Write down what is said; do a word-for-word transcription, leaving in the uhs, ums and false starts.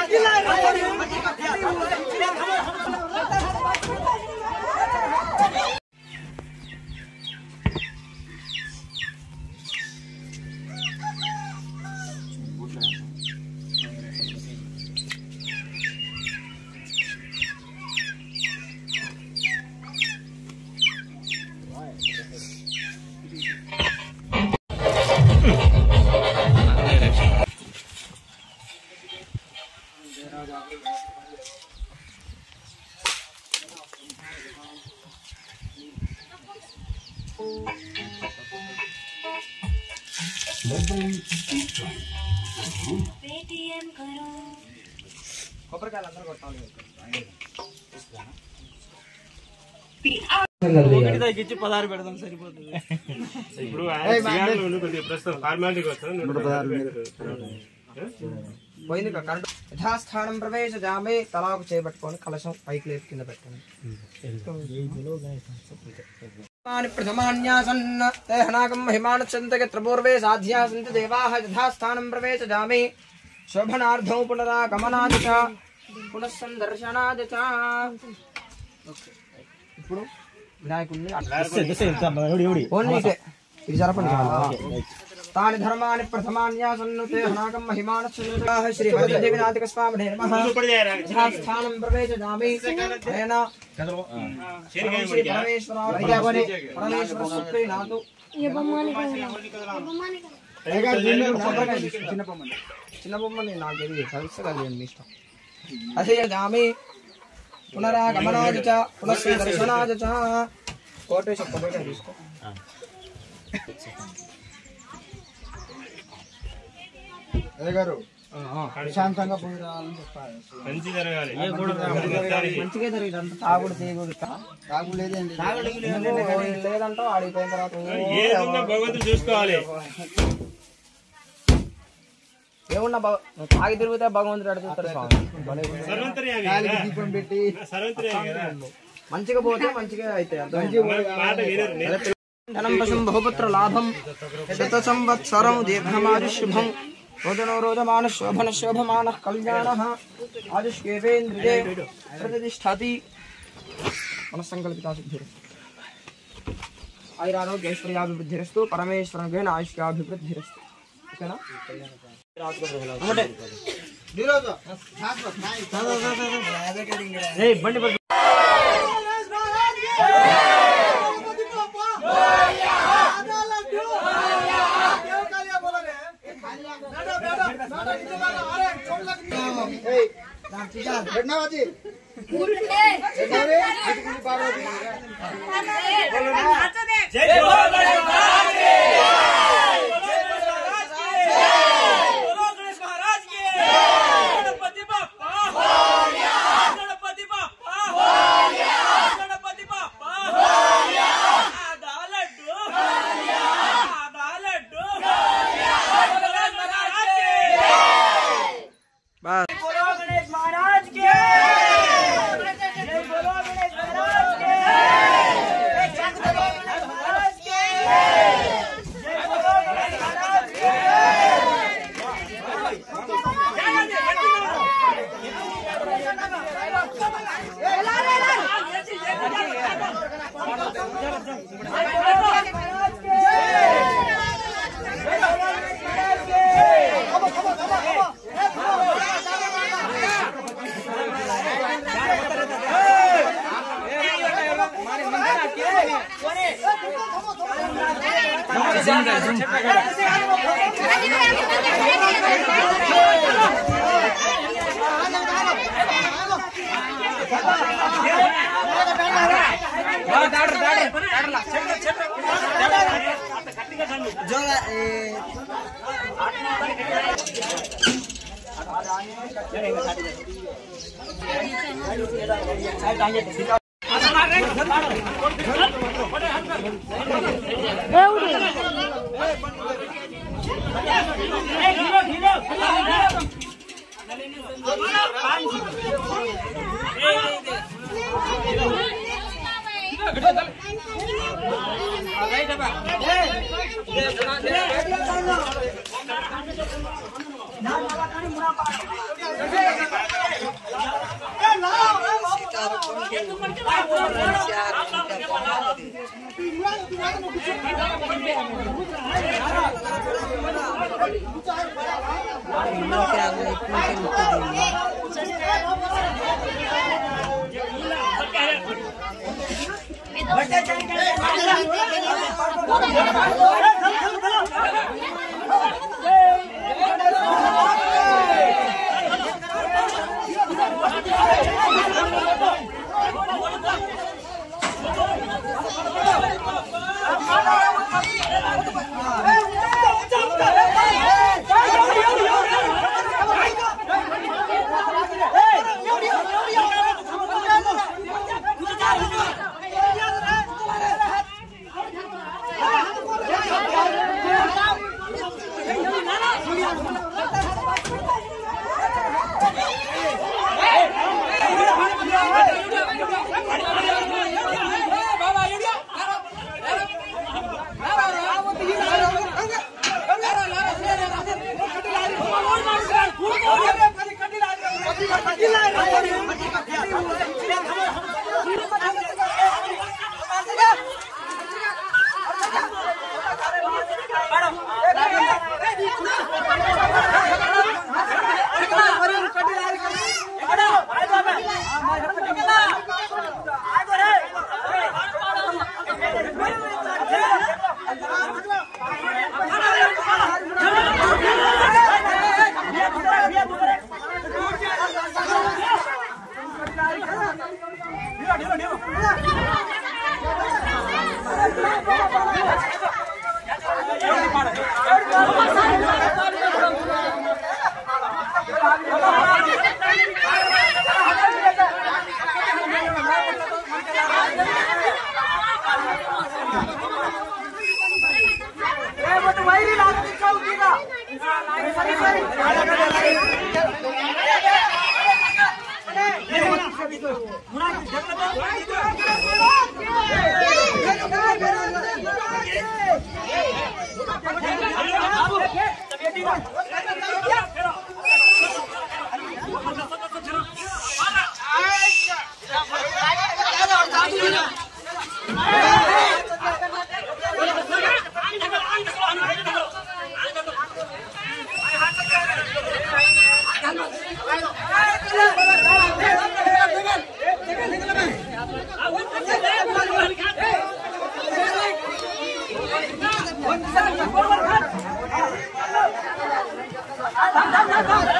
Paytm करो కొబ్బరికాయలు అందరూ కొట్టాలి ఒకటి తగ్గించి పదహారు పెడదాం సరిపోతుంది ఇప్పుడు ప్రస్తుతం ఫార్మాలిటీకి వస్తాం పోయింది కరెంట్ యథాస్థానం ప్రవేశజామే తలాకు చేపట్టుకొని కలశం పైకి లేపి కింద పెట్టండి ప్రథమాన్యాసన్న తేహనాగం మహిమానచంతగత్ర పూర్వే సాధ్యాసంతి దేవాః యథాస్థానం ప్రవేశజామే శోభనార్థం పునరాగమనాది చ పునఃసందర్శనాది చ. ఇప్పుడు వినాయకుడిని ఇది జరపండి. తాని ధర్మాని ప్రథమాన్యాసన్నుతే హనాగం మహిమానశ్చ శ్రీ హరిదేవినాథిక స్వామినే నమః. స్థానం ప్రవేశజామి తేన శ్రీ పరమేశ్వరాయ పరమేశ్వర సుప్రీనాథు చిన్న బొమ్మని నాకు తెలియదు కలిసగలిగింది మీ ఇష్టం. అసేజామి పునరాగమనాది చ పునఃసందర్శనాది చ. కోటేశ్వర కొబ్బరికాయ తీసుకో. గారు ప్రశాంతంగా పోయి రావాలని చెప్పాలి. మంచి జరగాలి మంచిగా జరిగింది. తాగుడు తీగుడు తాగు లేదండి లేదంటో ఆడిపోయిన తర్వాత ఏదన్నా భగవంతుడు చూసుకోవాలి. ఏమున్నా తాగి తిరిగితే భగవంతుడు అడుగుతాడు స్వామి. దీపం పెట్టి మంచిగా పోతే మంచిగా అయితే ధనం పశుం బహుపుత్ర లాభం శత సంవత్సరం దీర్ఘమాజు శుభం రోజనో రోజమాన శోభన శోభమాన కళ్యాణ ఆజుష్కేంద్రియే ప్రతిష్టతి. మనస్సంకల్పితా సిద్ధిరస్తు ఆయురారోగ్యైశ్వర్యాభివృద్ధిరస్తు పరమేశ్వరం ఆయుష్యాభివృద్ధిరస్తు. ఓకేనా? Come, come, come.